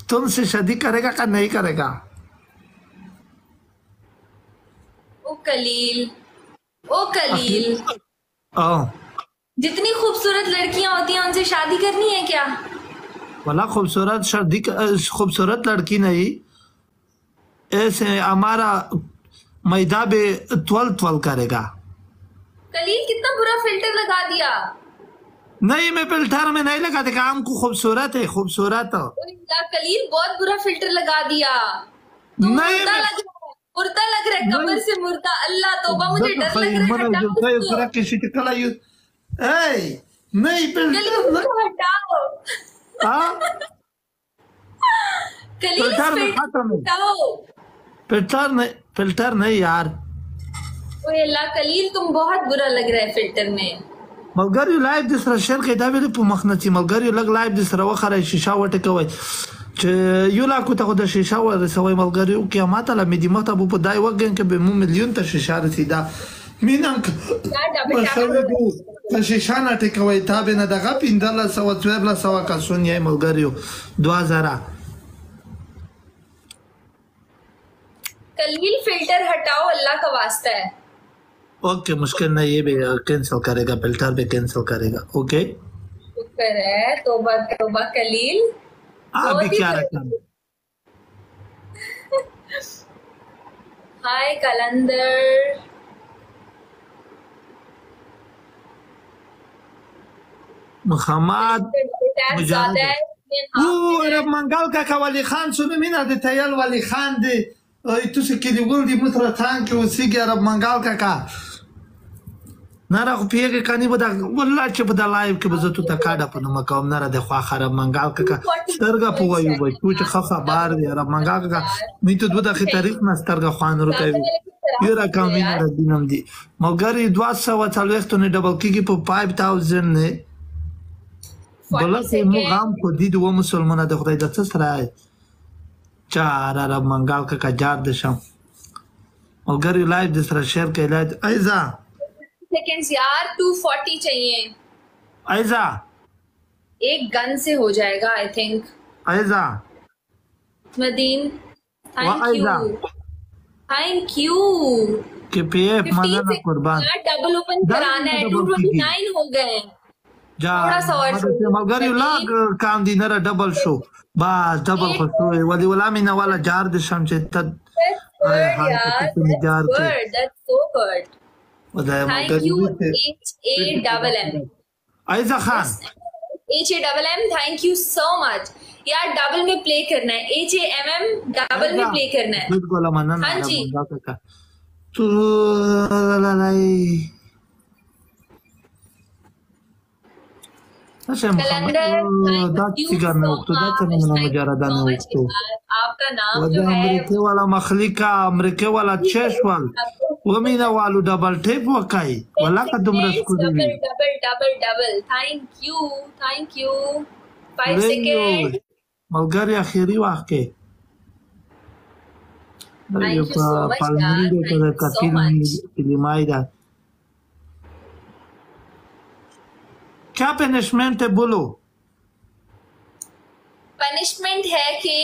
तुमसे शादी करेगा का नहीं करेगा? ओ कलील, ओ कलील, ओ जितनी खूबसूरत लड़कियां होती हैं उनसे शादी करनी है क्या? वाला खूबसूरत शादी, खूबसूरत लड़की नहीं, ऐसे हमारा मैदा भी त्वल त्वल करेगा। कलील कितना बुरा फिल्टर लगा दिया। नहीं, मैं फिल्टर में नहीं लगा देखा, हमको खूबसूरत है, खूबसूरत। कलील बहुत बुरा फिल्टर लगा दिया। तुम नहीं मुर्दा मैं लग रहा है, मुर्दा लग रहा है, नहीं कब्र से मुर्दा। अल्लाह तौबा, मुझे Dacă डर fai लग रहा है, mână, eu हटाओ tăi उसको। gura că și te cala eu. Ei, नहीं कलील फिल्टर उसको हटाओ। हाँ कलील इस फिल्टर में फिल्टर खाता को नहीं, हटाओ। फिल्टर नहीं यार। ओए अल्लाह कलील, तुम बहुत बुरा लग रहा है फिल्टर में। ملګری لایو د سره شیر کې دا ویل په مخ نه چې ملګری لګ لایو د سره وخره شیشه وټه کوي چې یو لا کو ته د شیشه ورسوي ملګری او قیامت له مې د مخ ته په دای وګن کې به مو مليون ته شیشه رسیدا مینم مسوي په شیشه نه ټکوي تا به نه دغه 1500 کسون یې ملګریو 2000 कलील फिल्टर हटाओ, अल्लाह का वास्ता है। ओके मुश्किल नहीं, ये भी कैंसिल करेगा, फिल्टर भी कैंसिल करेगा। ओके शुक्र है, तौबा तौबा कलील। अभी बहुत ही क्या रखा हाय कलंदर, محمد ज्यादा है। अरे मंगल का वाली खान सुने मीना दे तैयार वाली खान दे तू से के बोल दी मुतरा थान के उसी के अरब मंगल का ناره خو پیګه کانی بده والله چې بده لایو کې بزه تو تکاډه په نو مکم ناره د خوا خراب منګال کا سترګه په وایو وای تو چې خفه بار دی را منګال کا می ته دوه د تاریخ نه سترګه خوان ورته یو را کوم نه دینم دی مګری 240 نه ډبل کیږي په 5000 نه بلکې مو غام په دې دوه مسلمانانه د خدای د څه سره چار را منګال کا جار د شم مګری لایو د سره شیر کې لایو ایزا सेकेंड्स यार 240 चाहिए। ऐसा एक गन से हो जाएगा आई थिंक। ऐसा मदीन थैंक यू के पीएफ मदन कुर्बान डबल ओपन कराना है। 229 हो गए थोड़ा सा और मगर यू लाग काम दी नरा डबल शो बस डबल खो वाली वाला मीना वाला जार दे समझे तद जार के that's so good. Thank you HAMM ऐसा Khan HAMM thank you so much यार। डबल में प्ले करना है HAMM डबल में प्ले करना है। हाँ जी तो आपका नाम जो है अमेरिका वाला मखलिका अमेरिका वाला चेशवाल वमीना वालू डबल टेप वकाई वाला का तुम रसकुदी double double double thank you 5 second मलगरी आखिरी वाक्य Thank you so much यार। क्या पनिशमेंट है बोलो? पनिशमेंट है कि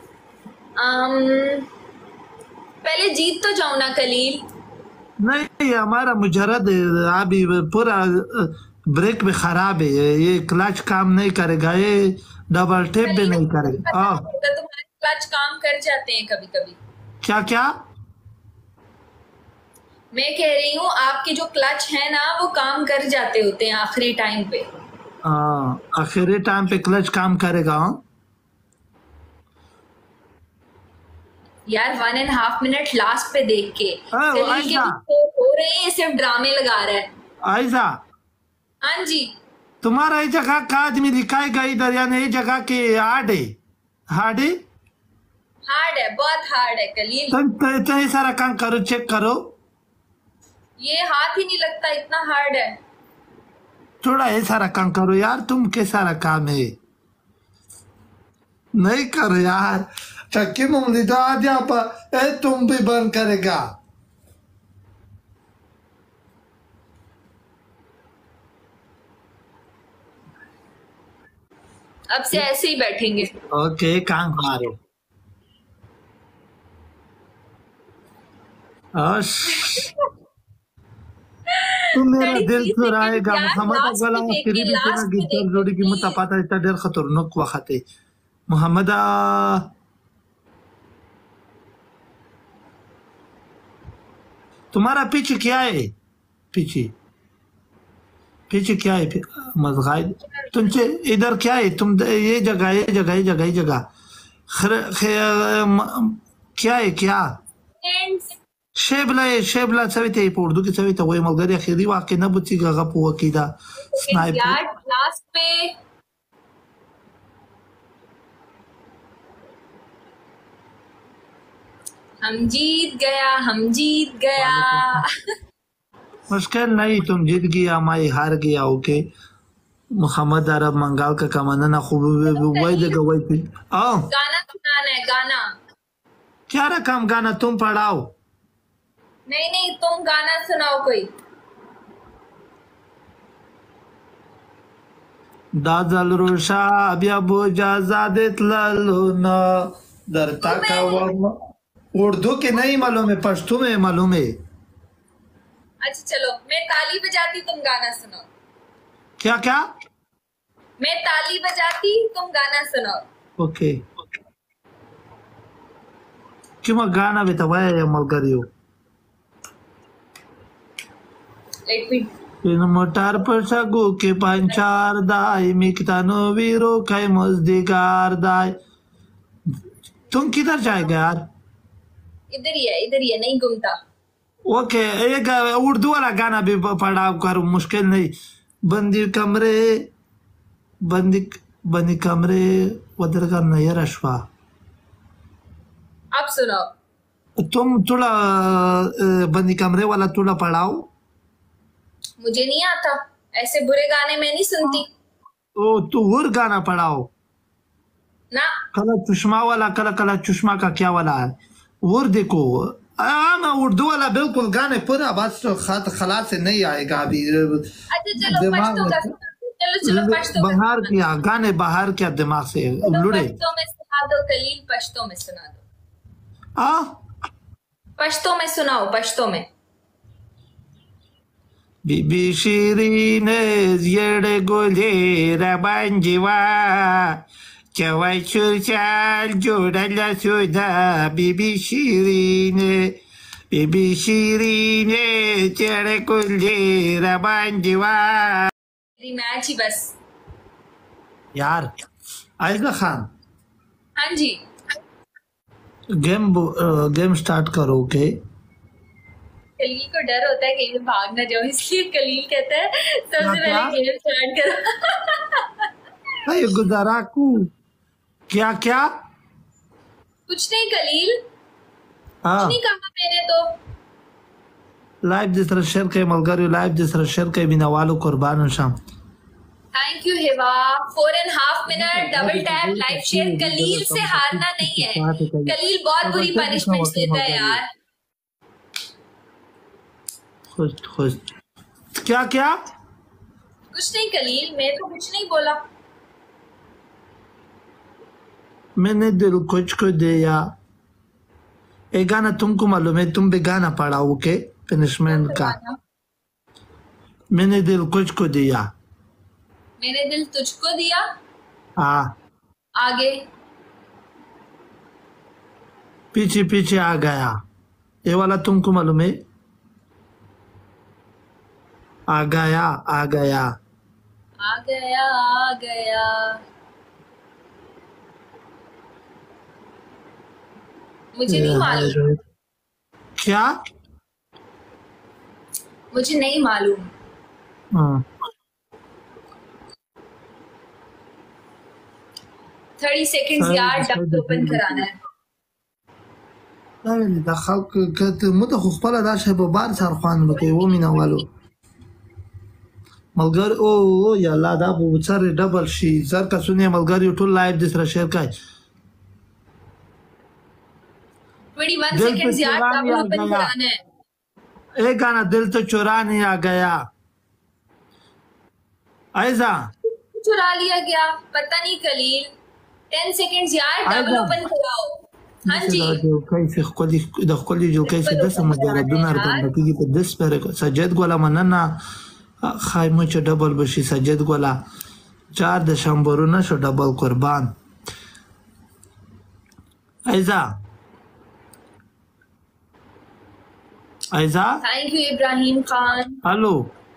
पहले जीत तो जाओ ना कलील। नहीं हमारा मुजरद अभी पूरा ब्रेक भी खराब है, ये क्लच काम नहीं करेगा, ये डबल टेप भी नहीं करेगा। तुम्हारे क्लच काम कर जाते हैं कभी कभी। क्या क्या मैं कह रही हूँ आपके जो क्लच है ना वो काम कर जाते होते हैं आखिरी टाइम पे। आखिरी टाइम पे क्लच काम करेगा। यार 1.5 मिनट लास्ट पे देख के हो रहे हैं, सिर्फ ड्रामे लगा रहा है। आयजा हाँ जी तुम्हारा ये जगह का आदमी लिखाएगा इधर, यानी ये जगह के हार्ड है हार्ड है बहुत हार्ड है कलील। तुम सारा काम करो, चेक करो, ये हाथ ही नहीं लगता इतना हार्ड है। थोड़ा ये सारा काम करो यार, तुम के सारा काम है नहीं करो यार। चक्की मुमली तो आज यहाँ पर तुम भी बंद करेगा। अब से ऐसे ही बैठेंगे। ओके कांग मारो। तुम मेरा दिल 33 चुराएगा सेकंड यार, मोहम्मद लास्ट अव्वल में फिर देखिए, भी तेरा लास्ट में गिटार देखिए जोड़ी की प्लीज। मुतापाता इतना देर खतरनाक वक्त है मोहम्मद तुम्हारा पीछे क्या है पीछे पीछे क्या है मजगाई तुमसे इधर क्या है तुम ये जगह ये जगह ये जगह ये जगह क्या है क्या शेबला सविता पोर्दू की सविता वही मलगरी आखिरी वाक्य न बुच्ची गगा पुआ कीदा स्नाइपर यार लास्ट में हम जीत गया मुश्किल नहीं तुम जीत गया मैं हार गया ओके मोहम्मद अरब मंगाल का कमाना ना खूब वही जगह वही थी आओ गाना सुनाना है, गाना। क्या रकम गाना तुम पढ़ाओ नहीं तुम गाना सुनाओ कोई। दादल रोशा अबिया बोजा जादेत लालूना दरता का उर्दू के नहीं मालूम है पश्तो में मालूम है। अच्छा चलो, मैं ताली बजाती तुम गाना सुनाओ। क्या क्या मैं ताली बजाती तुम गाना सुनाओ। ओके cuma गाना भी तबाया या मलगरियो इन मोटार पर सगो के पंचार दाई मिकतानो वीरो kai मजदिकार दाई तुम किधर जाएगा यार इधर ही है नहीं घूमता। ओके एक उर्दू वाला गाना भी पढ़ाओ करो मुश्किल नहीं बंदी कमरे उधर का नया रशवा आप सुनाओ। तुम थोड़ा बंदी कमरे वाला थोड़ा पढ़ाओ। मुझे नहीं आता, ऐसे बुरे गाने मैं नहीं सुनती। ओ तो और गाना पढ़ाओ ना। कला चुश्मा वाला कला चुश्मा का क्या वाला है और देखो मैं उर्दू वाला बिल्कुल गाने पूरा बस खलास से नहीं आएगा अभी। अच्छा चलो पश्तो का चलो पश्तो बाहर किया गाने बाहर क्या दिमाग से लुड़े। पश्तो में सुना दो कलील, पश्तो में सुना दो। पश्तो में सुनाओ, पश्तो में। Bibi Shirines yerde golera banjiwa Cawai surcal jodala suda Bibi Shirine yerde golera banjiwa match ही बस यार आयजा खान। हाँ जी गेम स्टार्ट करो के कलील को डर होता है कहीं भाग ना जाओ, इसलिए कलील कहता है सबसे पहले गेम स्टार्ट करो। अरे गुजाराकू क्या क्या कुछ नहीं कलील, कुछ नहीं कहा मैंने तो। लाइव जिस तरह शेयर के मलगरी लाइव जिस तरह शेयर के बिना वालों कुर्बान शाम। थैंक यू हिवा 4.5 minute double tap live share. कलील से हारना नहीं है, कलील बहुत बुरी पनिशमेंट देता है यार। खुश क्या क्या कुछ नहीं कलील, मैं तो कुछ नहीं बोला। मैंने दिल कुछ को दिया। एक गाना तुमको मालूम है तुम भी गाना पढ़ाओ के पनिशमेंट का। मैंने दिल कुछ को दिया, मैंने दिल तुझको दिया। हाँ आगे पीछे पीछे आ गया, ये वाला तुमको मालूम है। आ गया आ गया आ गया आ गया। मुझे नहीं मालूम। क्या मुझे नहीं मालूम। हाँ 30 सेकंड्स यार, डब ओपन कराना है। لا دا خلق کته مده خو خپل دا شی په بار سر خوان وکي و مینه والو ملګر او یا الله دا په سر ډبل شي زر کا سنیا ملګر ټول لایو د سره شیر کای 21 सेकंड्स यार, डब ओपन कराना है। एक गाना दिल तो चुरा नहीं आ गया ऐसा चुरा लिया गया, पता नहीं कलील। 10 सेकंड्स यार, डबल ओपन कराओ। हाँ जी कैसे खोली दखोली जो कैसे 10 مجردون اربعه نتیجه په 10 پر سجاد ګولا مننه خایمو چې ډبل بشي سجاد ګولا 4 د شمبرونه شو ډبل قربان ایزا thank you Ibrahim Khan. Hello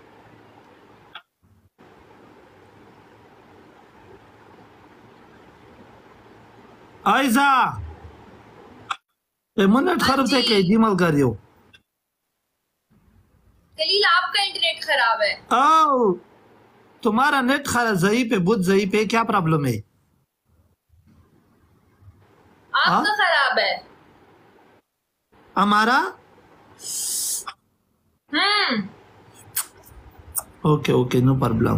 ایزا منٹ खराब थे के जी मल कर दियो कलील आपका इंटरनेट खराब है। आओ तुम्हारा नेट खराब ज़ईफ़ है, बहुत ज़ईफ़ है, क्या प्रॉब्लम है? आपका खराब है। हमारा ओके ओके नो प्रॉब्लम।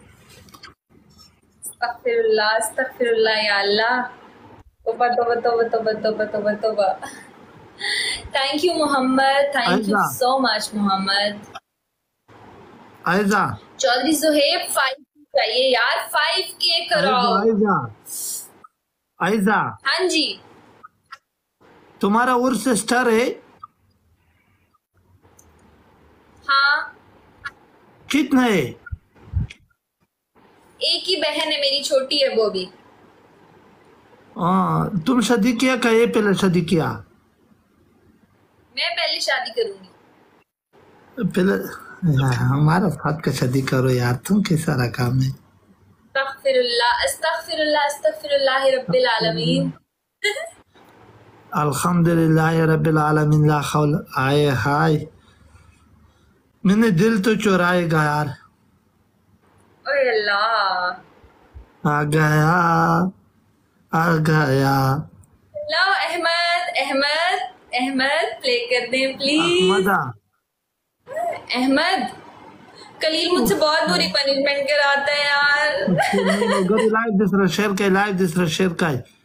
अस्तगफिरुल्लाह या अल्लाह, तौबा तौबा तौबा तौबा तौबा तौबा तौबा। Thank you Mohammad, thank you so much Mohammad. आयजा चौधरी सुहेब 5 चाहिए यार, 5K कराओ। आयजा हाँ जी तुम्हारा उर्स सिस्टर है? हाँ कितना है? एक ही बहन है मेरी, छोटी है वो भी। तुम शादी किया क्या? ये पहले शादी किया? मैं पहले शादी करूंगी। पहले हमारा साथ का शादी करो यार, तुम कैसा रहा काम है? अस्तगफिरुल्लाह अस्तगफिरुल्लाह अस्तगफिरुल्लाह रब्बिल आलमीन। अल्हम्दुलिल्लाह रब्बिल आलमीन। ला खौल आए हाय, मैंने दिल तो चुराएगा यार। ओए अल्लाह, आ गया आ गया। लो अहमद अहमद अहमद प्ले कर दें प्लीज। अहमद कलील मुझसे बहुत बुरी पनिशमेंट कराता है यार। लाइव दूसरा शेयर का